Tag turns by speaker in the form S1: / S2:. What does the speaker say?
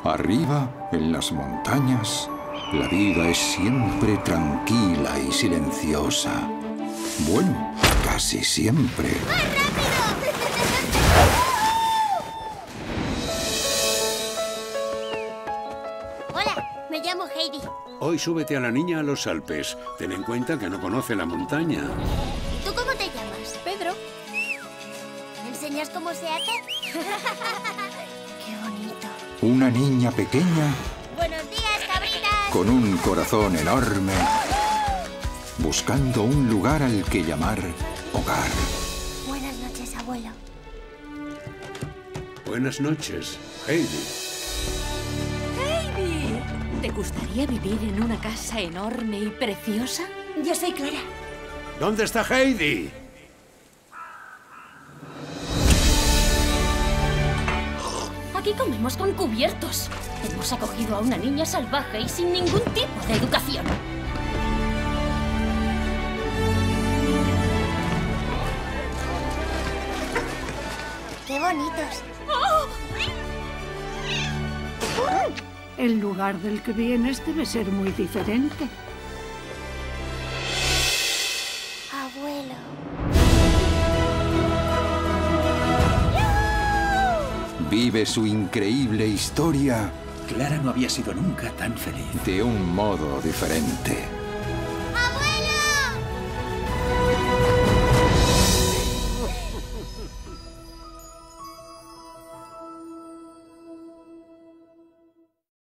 S1: Arriba, en las montañas, la vida es siempre tranquila y silenciosa. Bueno, casi siempre.
S2: ¡Más rápido! Hola, me llamo Heidi.
S3: Hoy súbete a la niña a los Alpes. Ten en cuenta que no conoce la montaña.
S2: ¿Y tú cómo te llamas?
S4: Pedro.
S2: ¿Me enseñas cómo se hace? ¡Qué bonito!
S1: Una niña pequeña
S2: ¡Buenos días, cabritas!
S1: con un corazón enorme, buscando un lugar al que llamar hogar.
S2: Buenas noches, abuelo.
S3: Buenas noches, Heidi.
S4: ¡Heidi! ¿Te gustaría vivir en una casa enorme y preciosa?
S2: Yo soy Clara.
S3: ¿Dónde está Heidi?
S4: Aquí comemos con cubiertos. Hemos acogido a una niña salvaje y sin ningún tipo de educación.
S2: ¡Qué bonitos!
S5: El lugar del que vienes debe ser muy diferente.
S2: Abuelo.
S1: Vive su increíble historia
S6: Clara no había sido nunca tan feliz.
S1: de un modo diferente.